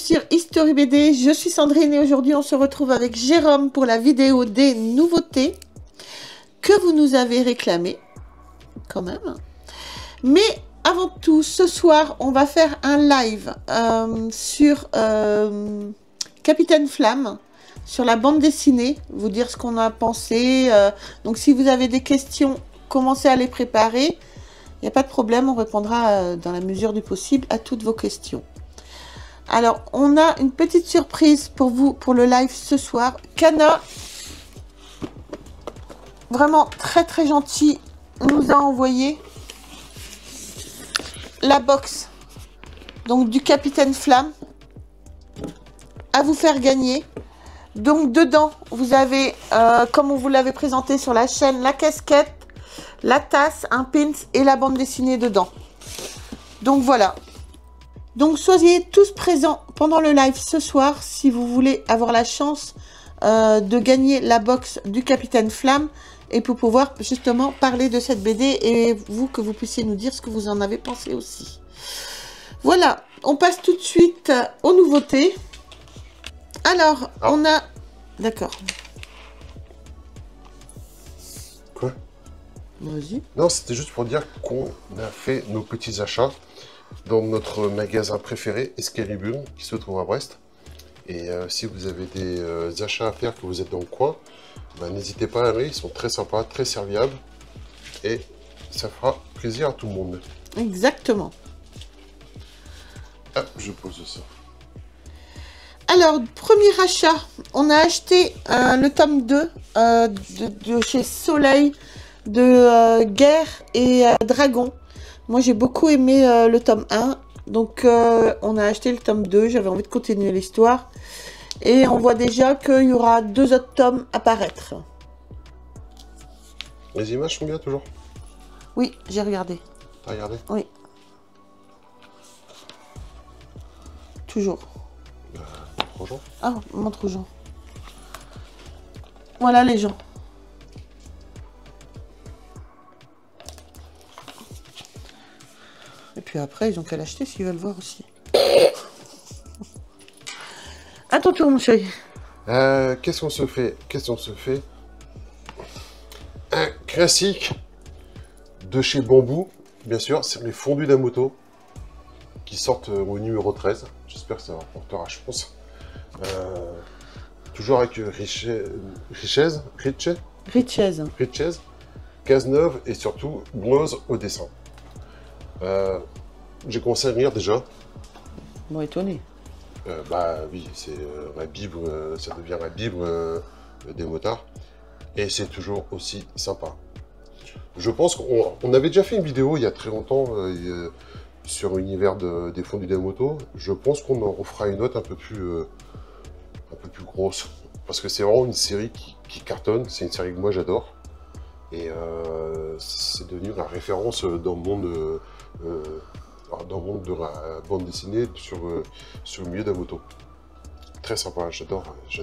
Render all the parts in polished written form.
sur History BD, je suis Sandrine et aujourd'hui on se retrouve avec Jérôme pour la vidéo des nouveautés que vous nous avez réclamées, quand même. Mais avant tout, ce soir, on va faire un live sur Capitaine Flamme, sur la bande dessinée, vous dire ce qu'on a pensé. Donc si vous avez des questions, commencez à les préparer. Il n'y a pas de problème, on répondra dans la mesure du possible à toutes vos questions. Alors, on a une petite surprise pour vous, pour le live ce soir. Kana, vraiment très très gentil, nous a envoyé la box donc du Capitaine Flamme à vous faire gagner. Donc dedans, vous avez, comme on vous l'avait présenté sur la chaîne, la casquette, la tasse, un pins et la bande dessinée dedans. Donc voilà. Donc soyez tous présents pendant le live ce soir si vous voulez avoir la chance de gagner la box du Capitaine Flamme et pour pouvoir justement parler de cette BD et vous que vous puissiez nous dire ce que vous en avez pensé aussi. Voilà, on passe tout de suite aux nouveautés. Alors, on a... D'accord. Quoi? Vas-y. Non, c'était juste pour dire qu'on a fait nos petits achats dans notre magasin préféré, Excalibur, qui se trouve à Brest. Et si vous avez des achats à faire, que vous êtes dans le coin, ben, n'hésitez pas à aller, ils sont très sympas, très serviables. Et ça fera plaisir à tout le monde. Exactement. Ah, je pose ça. Alors, premier achat, on a acheté le tome 2 de chez Soleil de Guerre et Dragon. Moi, j'ai beaucoup aimé le tome 1. Donc, on a acheté le tome 2. J'avais envie de continuer l'histoire. Et on voit déjà qu'il y aura 2 autres tomes à paraître. Les images sont bien toujours? Oui, j'ai regardé. T'as regardé? Oui. Toujours. Montre aux gens. Ah, montre aux gens. Voilà les gens. Et puis après, ils ont qu'à l'acheter s'ils veulent voir aussi. À ton tour, mon chéri. Qu'est-ce qu'on se fait? Qu'est-ce qu'on se fait? Un classique de chez Bambou, bien sûr, c'est les fondus d'Amoto qui sortent au numéro 13. J'espère que ça rapportera chance. Toujours avec Richez, Cazeneuve et surtout Bloise au dessin. J'ai commencé à lire déjà. Bon, étonné. Bah oui, c'est la Bible, ça devient la Bible des motards. Et c'est toujours aussi sympa. Je pense qu'on avait déjà fait une vidéo il y a très longtemps sur l'univers des fondus d'Amoto. Je pense qu'on en refera une autre un peu plus grosse. Parce que c'est vraiment une série qui cartonne. C'est une série que moi j'adore. Et c'est devenu la référence dans le monde de la bande dessinée sur le milieu d'Amoto. Très sympa, j'adore.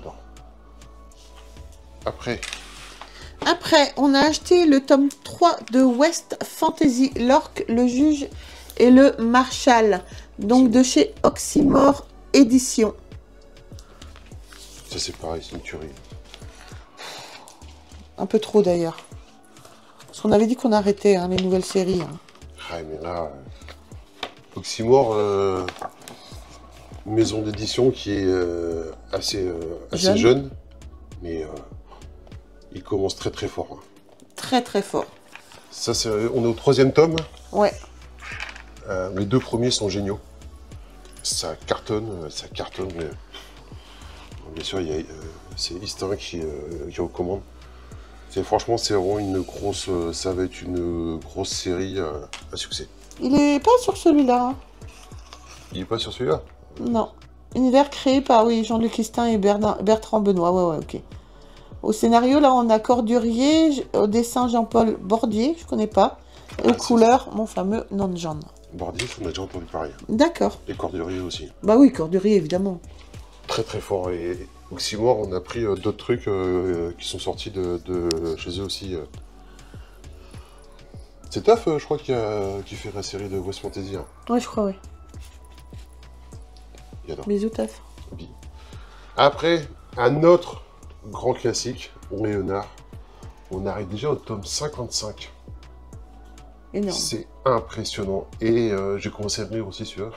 Après, on a acheté le tome 3 de West Fantasy, l'Orque, le Juge et le Marshal. Donc de chez Oxymore Édition. Ça c'est pareil, c'est une tuerie. Un peu trop d'ailleurs. Parce qu'on avait dit qu'on arrêtait les nouvelles séries. Ah mais là, Oxymore, maison d'édition qui est assez jeune, mais il commence très très fort. Très très fort. Ça, on est au 3e tome. Ouais. Les 2 premiers sont géniaux. Ça cartonne, mais... Bien sûr, c'est Histoire qui recommande. Franchement, c'est vraiment une grosse... ça va être une grosse série à succès. Il est pas sur celui-là. Il est pas sur celui-là? Non. Univers créé par, oui, Jean-Luc Estin et Bertrand Benoît. Ouais, ok. Au scénario, là, on a Cordurier, au dessin Jean-Paul Bordier, je connais pas. Et aux couleurs, mon fameux Nanjan. Bordier, on a déjà entendu pareil. D'accord. Et Cordurier aussi. Bah oui, Cordurier, évidemment. Très très fort. Et Oxymore, on a pris d'autres trucs qui sont sortis de chez eux aussi. C'est Taf, je crois, qui fait la série de West Fantasy. Ouais, je crois, oui. J'adore. Bisous, Taf. Après, un autre grand classique, Léonard. On arrive déjà au tome 55. Énorme. C'est impressionnant. Et j'ai commencé à venir aussi sur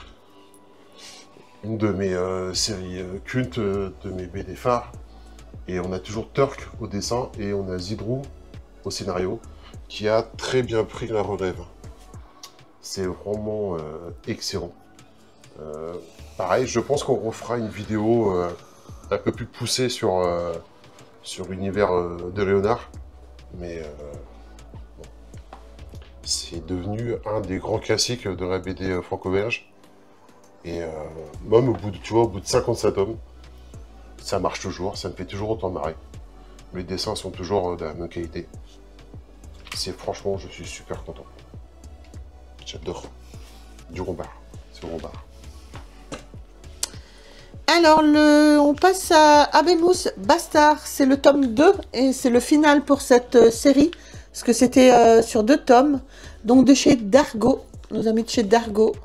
une de mes séries cultes, de mes BD phares. Et on a toujours Turk au dessin et on a Zidrou au scénario, qui a très bien pris la relève. C'est vraiment excellent. Pareil, je pense qu'on refera une vidéo un peu plus poussée sur l'univers de Léonard. Mais bon, c'est devenu un des grands classiques de la BD franco-belge. Et même au bout de 57 tomes, ça marche toujours, ça me fait toujours autant marrer. Les dessins sont toujours de la même qualité. Franchement, je suis super content. J'adore. Du Rombard. C'est Rombard. Alors, on passe à Abemus Bastard. C'est le tome 2 et c'est le final pour cette série. Parce que c'était sur 2 tomes. Donc de chez Dargo. Nos amis de chez Dargo.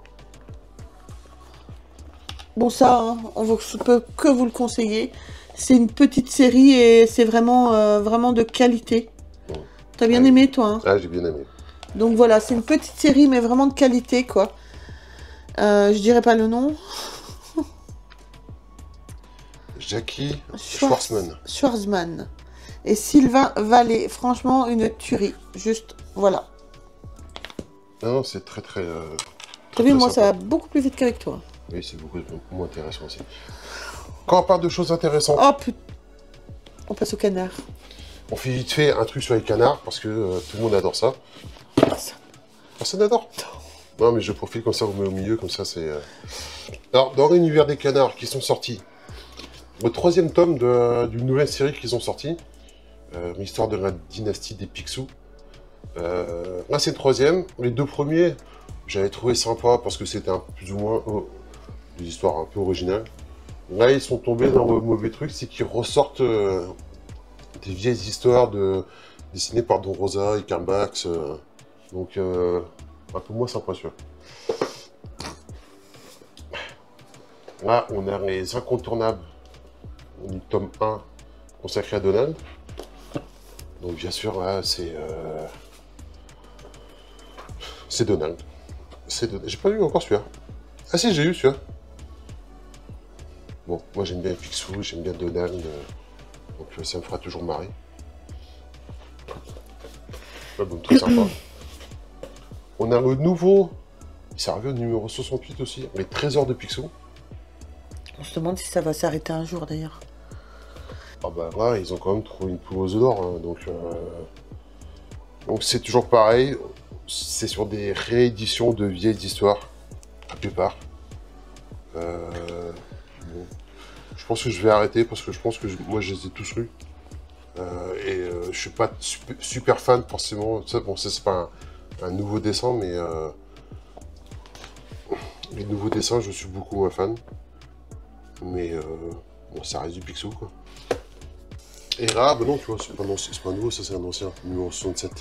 Bon, ça, hein, on ne peut que vous le conseiller. C'est une petite série et c'est vraiment, vraiment de qualité. T'as bien aimé, toi, hein? Ah, j'ai bien aimé. Donc voilà, c'est une petite série, mais vraiment de qualité, quoi. Je dirais pas le nom. Jackie Schwartzman. Et Sylvain Vallée. Franchement, une tuerie. Juste, voilà. Non, c'est très, très... T'as vu, moi, ça va beaucoup plus vite qu'avec toi. Oui, c'est beaucoup moins intéressant aussi. Quand on parle de choses intéressantes... Oh, putain. On passe au canard. On fait vite fait un truc sur les canards, parce que tout le monde adore ça. Personne n'adore? Non, mais je profite comme ça, on met au milieu, comme ça, c'est... Alors, dans l'univers des canards qui sont sortis, le 3e tome d'une nouvelle série qu'ils ont sorti, l'histoire de la dynastie des Picsou. Là, c'est le 3e. Les 2 premiers, j'avais trouvé sympa, parce que c'était plus ou moins des histoires un peu originales. Là, ils sont tombés dans le mauvais truc, c'est qu'ils ressortent des vieilles histoires dessinées par Don Rosa et Karl Barks. Donc, un peu moins sympa, celui-là. Là, on a les incontournables du tome 1 consacré à Donald. Donc, bien sûr, là, c'est Donald. J'ai pas lu encore celui-là. Ah si, j'ai eu celui-là. Bon, moi j'aime bien Picsou, j'aime bien Donald, donc ça me fera toujours marrer. Ouais, bon, très sympa. On a le nouveau, ça revient au numéro 68 aussi, les trésors de Picsou. On se demande si ça va s'arrêter un jour d'ailleurs. Ah bah là, ils ont quand même trouvé une poule aux œufs d'or, hein, donc c'est toujours pareil, c'est sur des rééditions de vieilles histoires, la plupart. Bon. Je pense que je vais arrêter parce que je pense que moi je les ai tous lus. Je suis pas super fan forcément. Bon, ça c'est pas un nouveau dessin, mais les nouveaux dessins, je suis beaucoup moins fan. Mais bon, ça reste du Picsou quoi. Et là, bah non, tu vois, c'est pas nouveau, ça c'est un ancien, numéro 67.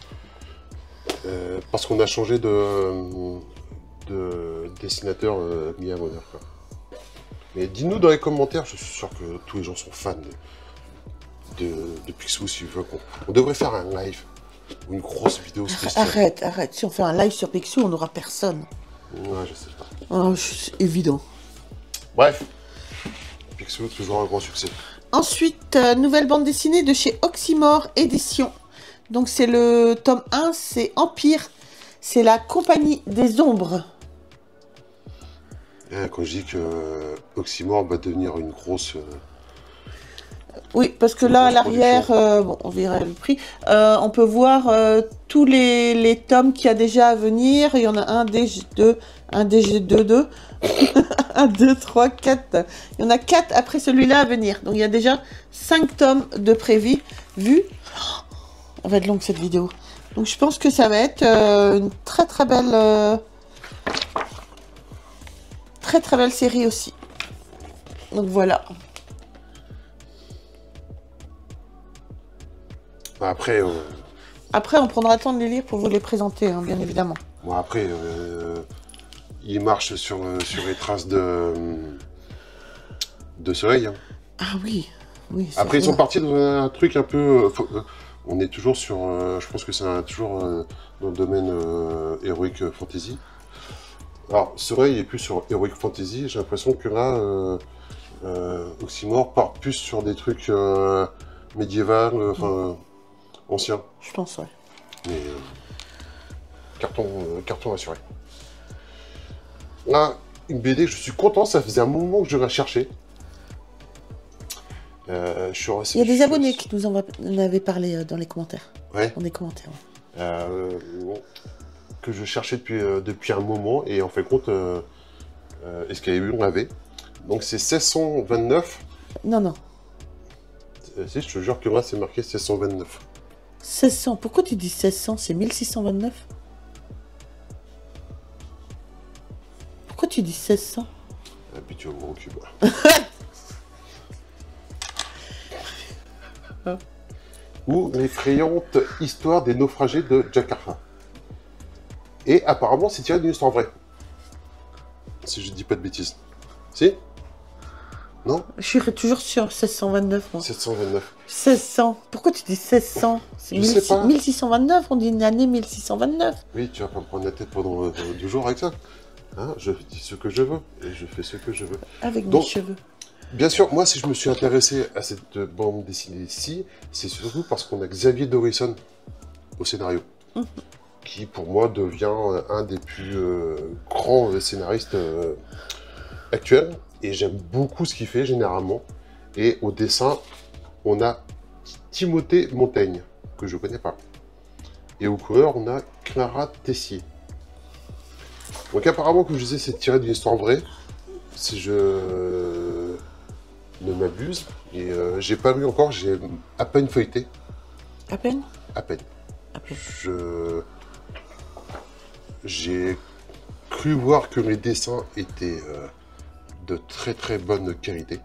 Parce qu'on a changé de dessinateur mis à l'honneur quoi. Mais dis-nous dans les commentaires, je suis sûr que tous les gens sont fans de Picsou, si vous voulez. On devrait faire un live ou une grosse vidéo spéciale. Arrête. Si on fait un live sur Picsou, on n'aura personne. Ouais, je sais pas. Oh, c'est évident. Bref, Picsou, toujours un grand succès. Ensuite, nouvelle bande dessinée de chez Oxymore Éditions. Donc c'est le tome 1, c'est Empire. C'est la compagnie des ombres. Quand je dis que Oxymore va devenir une grosse... Oui, parce que là, à l'arrière, bon, on verra le prix, on peut voir tous les tomes qu'il y a déjà à venir. Il y en a un DG2, un DG22, 1, 2, 3, 4. Il y en a 4 après celui-là à venir. Donc, il y a déjà 5 tomes de prévus. Elle va être longue, cette vidéo. Donc, je pense que ça va être une très, très belle... très belle série aussi. Donc, voilà. Après, on prendra le temps de les lire pour vous les présenter, hein, bien évidemment. bon, après, il marche sur les traces de soleil. Hein. Ah oui, oui. Après, ils sont partis dans un truc un peu... on est toujours sur... je pense que c'est toujours dans le domaine Heroic Fantasy. Alors, Soleil est plus sur Heroic Fantasy. J'ai l'impression que là, Oxymore part plus sur des trucs médiévaux, enfin, anciens. Je pense, ouais. Mais carton assuré. Là, une BD, je suis content, ça faisait un moment que je la cherchais. Il y a des abonnés qui nous en avaient parlé dans les commentaires. Ouais. Dans les commentaires. Ouais. Que je cherchais depuis un moment, et en fait compte, est-ce qu'il y a eu, on l'avait. Donc c'est 1629. Non. Si, je te jure que là, c'est marqué 1629. 1600. Pourquoi tu dis 1600? C'est 1629. Pourquoi tu dis 1600? Et puis tu vas m'en occuper. Ou l'effrayante histoire des naufragés de Jakarta. Et apparemment, c'est tiré d'une histoire vraie. Si je dis pas de bêtises. Si? Non? Je suis toujours sur 1629, moi. 729. 1600. Pourquoi tu dis 1600? C'est 1629, on dit une année 1629. Oui, tu vas pas me prendre la tête pendant 2 jours avec ça. Hein, je dis ce que je veux, et je fais ce que je veux. Avec mes cheveux. Bien sûr, moi, si je me suis intéressé à cette bande dessinée-ci, c'est surtout parce qu'on a Xavier Dorison au scénario. Qui, pour moi, devient un des plus grands scénaristes actuels. Et j'aime beaucoup ce qu'il fait, généralement. Et au dessin, on a Timothée Montaigne, que je connais pas. Et au couleur, on a Clara Tessier. Donc apparemment, comme je disais, c'est tiré d'une histoire vraie. Si je ne m'abuse. Et j'ai pas lu encore, j'ai à peine feuilleté. À peine? À peine. J'ai cru voir que les dessins étaient de très très bonne qualité.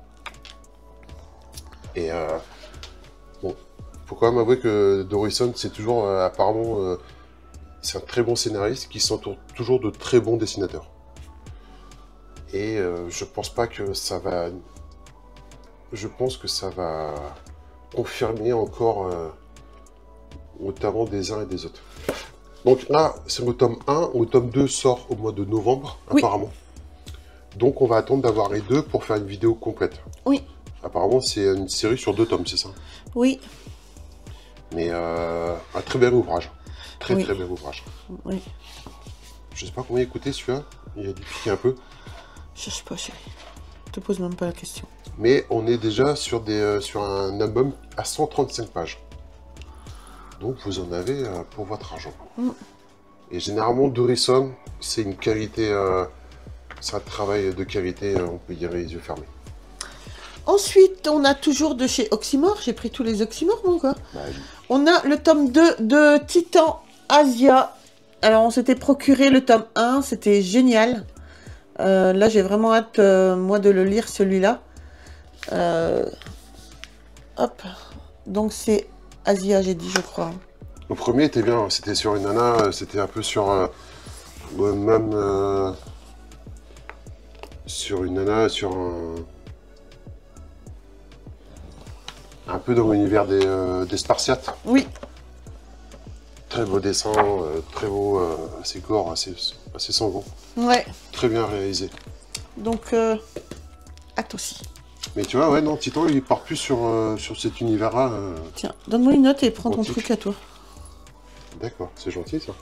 Et bon, faut quand même avouer que Dorison, c'est toujours apparemment, c'est un très bon scénariste qui s'entoure toujours de très bons dessinateurs. Et je pense pas que ça va... Je pense que ça va confirmer encore notamment des uns et des autres. Donc là, c'est le tome 1. Le tome 2 sort au mois de novembre, apparemment. Donc on va attendre d'avoir les deux pour faire une vidéo complète. Oui. Apparemment, c'est une série sur 2 tomes, c'est ça? Oui. Mais un très bel ouvrage. Très très bel ouvrage. Oui. Je sais pas combien écouter celui-là. Il a dû piquer un peu. Je sais pas, chérie. Je te pose même pas la question. Mais on est déjà sur un album à 135 pages. Donc vous en avez pour votre argent. Et généralement, Dorison, c'est une qualité, c'est un travail de qualité, on peut dire les yeux fermés. Ensuite, on a toujours de chez Oxymore. J'ai pris tous les Oxymore, mon gars. Bah, oui. On a le tome 2 de Titan Asia. Alors, on s'était procuré le tome 1. C'était génial. Là, j'ai vraiment hâte, moi, de le lire, celui-là. Hop. Donc, c'est Asia, j'ai dit, je crois. Le premier était bien. C'était sur une nana. C'était un peu sur... même... sur une nana, sur un peu dans l'univers des Spartiates. Oui. Très beau dessin, très beau, assez gore, assez sanglant. Ouais. Très bien réalisé. Donc, hâte aussi. Mais tu vois, ouais, non, Titan, il part plus sur cet univers-là. Tiens, donne-moi une note et prends ton antique. truc à toi. D'accord, c'est gentil, ça.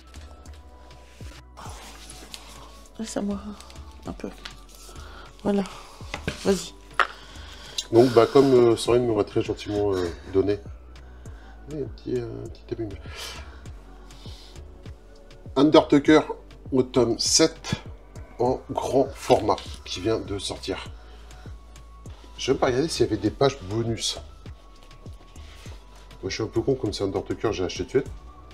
Laisse-moi un peu. Voilà. Vas-y. Donc, bah, comme Sandrine m'aurait très gentiment donné. Oui, un petit abîme. Undertaker au tome 7 en grand format qui vient de sortir. Je vais pas regarder s'il y avait des pages bonus. Moi je suis un peu con, comme c'est Undertaker, j'ai acheté tout de suite.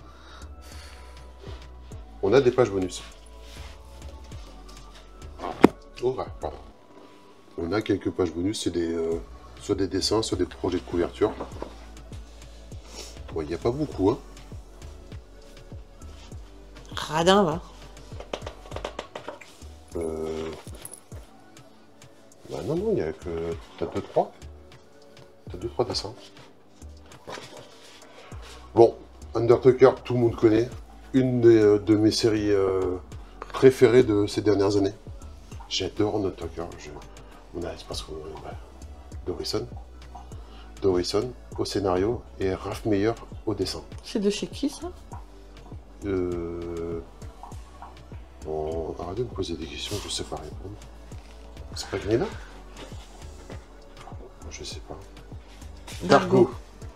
On a des pages bonus. Oh, ouais, pardon. On a quelques pages bonus, c'est des soit des dessins, soit des projets de couverture. Bon, il n'y a pas beaucoup, hein. Radin, va. Bah non, non, il n'y a que... T'as 2-3. T'as 2-3 dessins. Bon, Undertaker, tout le monde connaît. Une de mes séries préférées de ces dernières années. J'adore Undertaker. C'est parce que... Dorison au scénario et Ralph Meyer au dessin. C'est de chez qui, ça? Bon, arrêtez de me poser des questions, je sais pas répondre. C'est pas Glénat? Je sais pas. Dargo.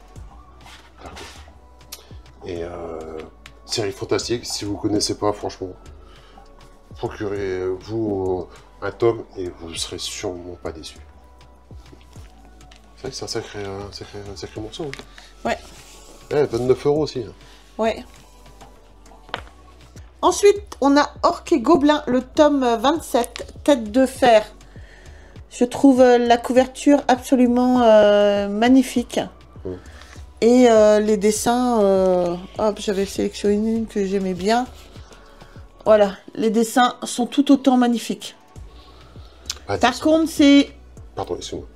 Et série fantastique, si vous connaissez pas, franchement, procurez-vous un tome et vous ne serez sûrement pas déçus. C'est vrai que c'est un sacré morceau. Hein. Ouais. 29 € aussi. Hein. Ouais. Ensuite, on a Orque et Gobelin, le tome 27, Tête de fer. Je trouve la couverture absolument magnifique. Et les dessins, hop, j'avais sélectionné une que j'aimais bien. Voilà, les dessins sont tout autant magnifiques. Ah, par contre, c'est... Pardon, excuse-moi.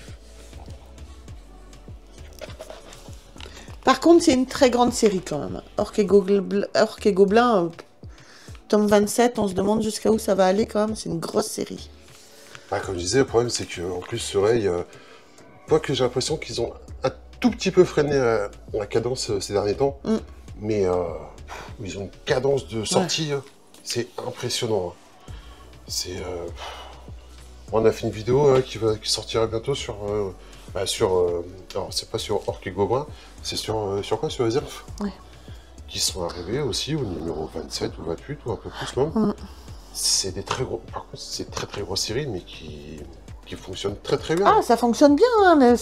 Par contre, c'est une très grande série quand même. Orque et Gobelin, tome 27, on se demande jusqu'à où ça va aller quand même. C'est une grosse série. Ah, comme je disais, le problème c'est qu'en plus, Soleil, quoi que j'ai l'impression qu'ils ont un tout petit peu freiné la cadence ces derniers temps, mais ils ont une cadence de sortie, c'est impressionnant. Hein. C'est, on a fait une vidéo qui sortira bientôt sur... alors, c'est pas sur Orque et Gobelin, c'est sur quoi? Sur les elfes, qui sont arrivés aussi au numéro 27 ou 28 ou un peu plus même. C'est des très gros... Par contre, c'est très grosses séries, mais qui fonctionnent très bien. Ah, ça fonctionne bien. Hein.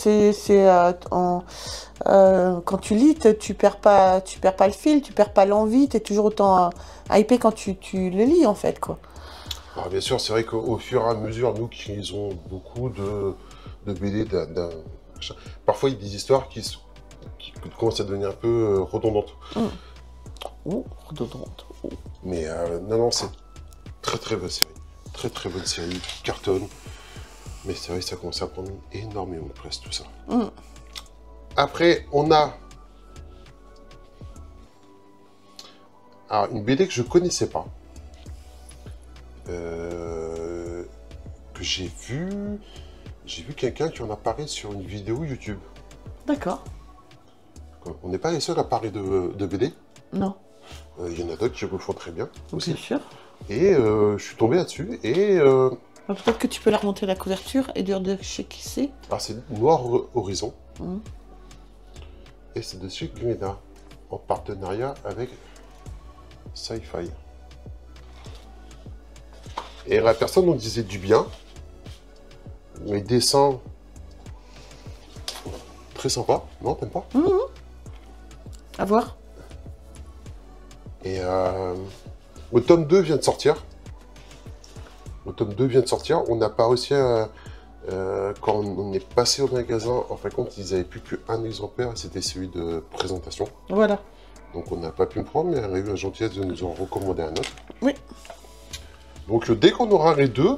Quand tu lis, tu perds pas le fil, tu perds pas l'envie, tu es toujours autant hypé quand tu le lis, en fait, quoi. Alors, bien sûr, c'est vrai qu'au fur et à mesure, nous qui ont beaucoup de BD, parfois il y a des histoires qui commencent à devenir un peu redondantes. Redondantes. Mais non, c'est très bonne série. Très bonne série, qui cartonne. Mais c'est vrai que ça commence à prendre énormément de place, tout ça. Après, on a... Alors, une BD que je connaissais pas. Que j'ai vu... J'ai vu quelqu'un qui en a parlé sur une vidéo YouTube. D'accord. On n'est pas les seuls à parler de BD. Non. Il y en a d'autres qui le font très bien aussi. Bien sûr. Et je suis tombé là-dessus et... Peut-être que tu peux la remonter la couverture et dire de chez qui c'est. Ah, c'est Noir Horizon. Et c'est de chez Glénat, en partenariat avec Sci-Fi. Et la personne nous disait du bien. Les dessins... Très sympa. Non, t'aimes pas? À voir. Et le tome 2 vient de sortir. On n'a pas réussi à... quand on est passé au magasin, en fin de compte, ils n'avaient plus qu'un exemplaire, c'était celui de présentation. Voilà. Donc on n'a pas pu le prendre, mais elle a eu la gentillesse de nous en recommander un autre. Oui. Donc dès qu'on aura les deux,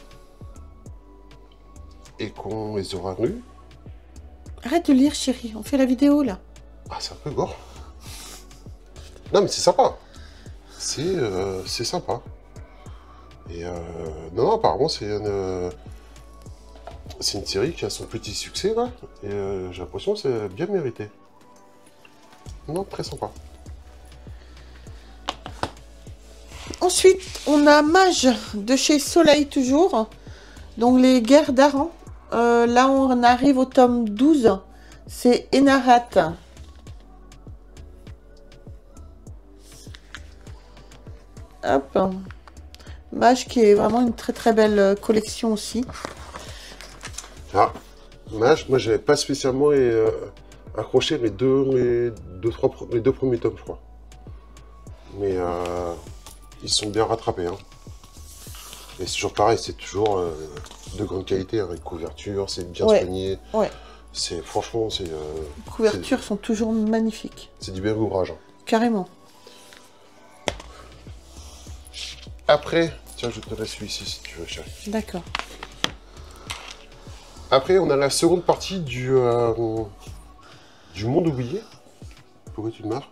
et qu'on les aura lus... Arrête de lire, chérie, on fait la vidéo, là. Ah, c'est un peu gore. Non, mais c'est sympa. C'est sympa. Et non, apparemment, c'est une série qui a son petit succès, là. Et j'ai l'impression que c'est bien mérité. Non, très sympa. Ensuite, on a Mage de chez Soleil, toujours. Donc, les guerres d'Aran. Là, on arrive au tome 12. C'est Enarat. Hop. Mage qui est vraiment une très belle collection aussi. Ah, Mage, moi j'avais pas spécialement accroché les deux premiers tomes, je crois. Mais ils sont bien rattrapés. Hein. Et c'est toujours pareil, c'est toujours de grande qualité, hein, avec couverture, c'est bien soigné. Ouais. Franchement, c'est... les couvertures sont toujours magnifiques. C'est du bel ouvrage. Hein. Carrément. Après, Tiens, je te laisse celui-ci si tu veux, chérie. D'accord. Après, on a la seconde partie du monde oublié. Pourquoi tu te marres?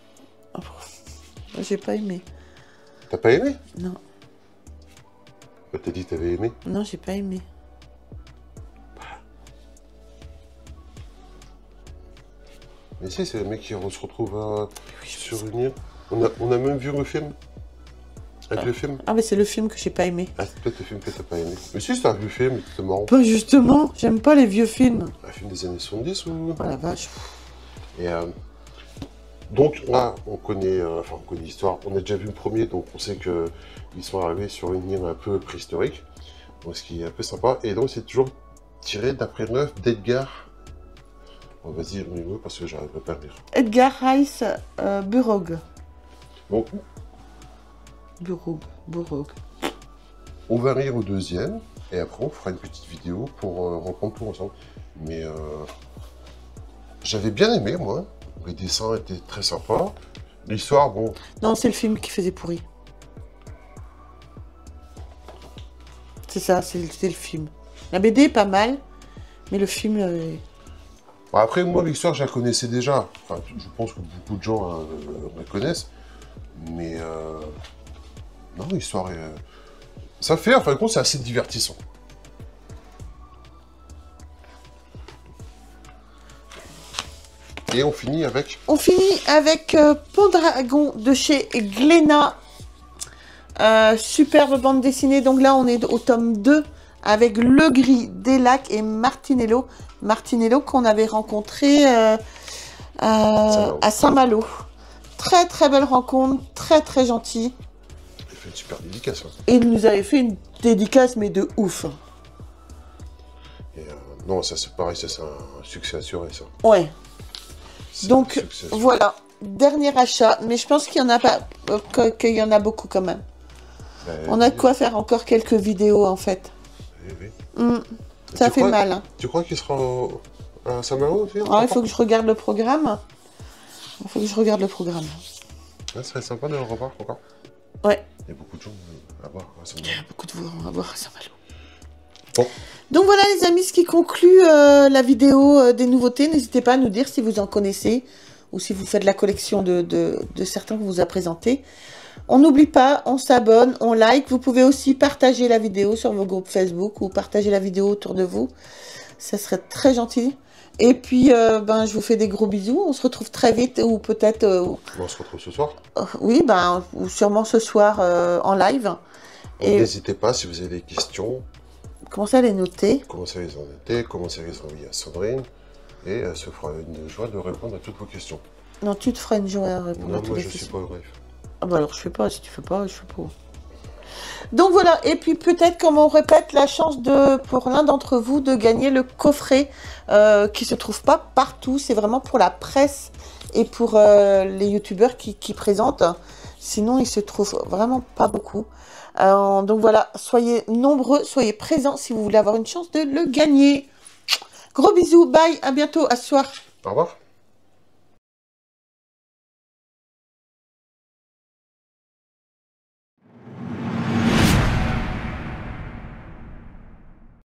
J'ai pas aimé. T'as pas aimé? Non. T'as dit que t'avais aimé? Non, j'ai pas aimé. Mais si, c'est le mec qui se retrouve sur une île. On a même vu le film. Avec le film. Ah, mais c'est le film que j'ai pas aimé. Ah, c'est peut-être le film que t'as pas aimé. Mais si, c'est un vieux film, c'était marrant. Pas justement, j'aime pas les vieux films. Un film des années 70 ou... Oh la vache. Et donc là, on connaît l'histoire. On a déjà vu le premier, donc on sait que ils sont arrivés sur une île un peu préhistorique, donc ce qui est un peu sympa. Et donc c'est toujours tiré d'après l'œuvre d'Edgar. On va dire le mot parce que j'arrive pas à le lire. Edgar Rice Burroughs. Donc Burroughs. on va lire au deuxième, et après on fera une petite vidéo pour reprendre tout ensemble. Mais j'avais bien aimé, moi. Les dessins étaient très sympas. L'histoire, bon... Non, c'est le film qui faisait pourri. C'est ça, c'est le film. La BD est pas mal, mais le film... Bon, après, moi, l'histoire, je la connaissais déjà. Enfin, je pense que beaucoup de gens la connaissent. Mais... non, l'histoire est... Ça fait, en fin de compte, c'est assez divertissant. Et on finit avec... On finit avec Pendragon de chez Glénat. Superbe bande dessinée. Donc là, on est au tome 2 avec Le Gris, Delac et Martinello. Martinello qu'on avait rencontré à Saint-Malo. Très très belle rencontre, très très gentil. Il fait une super dédicace. Hein. Et il nous avait fait une dédicace, mais de ouf. Et, non, ça c'est pareil, ça c'est un succès assuré, ça. Ouais. Donc voilà, dernier achat, mais je pense qu'il y en a pas, qu'il y en a beaucoup quand même. On a de quoi faire encore quelques vidéos en fait. Oui. Ça fait mal. Hein. Tu crois qu'il sera à Saint-Malo aussi? Il faut que je regarde le programme. Ça serait sympa de le revoir encore. Ouais. Il y a beaucoup de gens à voir à Saint-Malo. Il y a beaucoup de gens à voir à Saint-Malo. Bon. Donc voilà les amis, ce qui conclut la vidéo des nouveautés. N'hésitez pas à nous dire si vous en connaissez ou si vous faites la collection de certains qu'on vous a présentés. On n'oublie pas, on s'abonne, on like. Vous pouvez aussi partager la vidéo sur vos groupes Facebook ou partager la vidéo autour de vous. Ça serait très gentil. Et puis, je vous fais des gros bisous. On se retrouve très vite ou peut-être... On se retrouve ce soir. Oui, ou sûrement ce soir en live. Et n'hésitez pas si vous avez des questions. Commencez à les noter. Commencez à les noter, commencez à les envoyer à Sandrine. Et elle se fera une joie de répondre à toutes vos questions. Non, tu te feras une joie à répondre à toutes les questions. Non, moi je suis pas au bref. Ah bah alors je fais pas, si tu fais pas, je fais pas. Donc voilà, et puis peut-être, comme on répète, la chance pour l'un d'entre vous de gagner le coffret qui se trouve pas partout. C'est vraiment pour la presse et pour les youtubeurs qui présentent. Sinon, il se trouve vraiment pas beaucoup. Donc voilà, soyez nombreux, soyez présents si vous voulez avoir une chance de le gagner. Gros bisous, bye, à bientôt, à ce soir. Au revoir.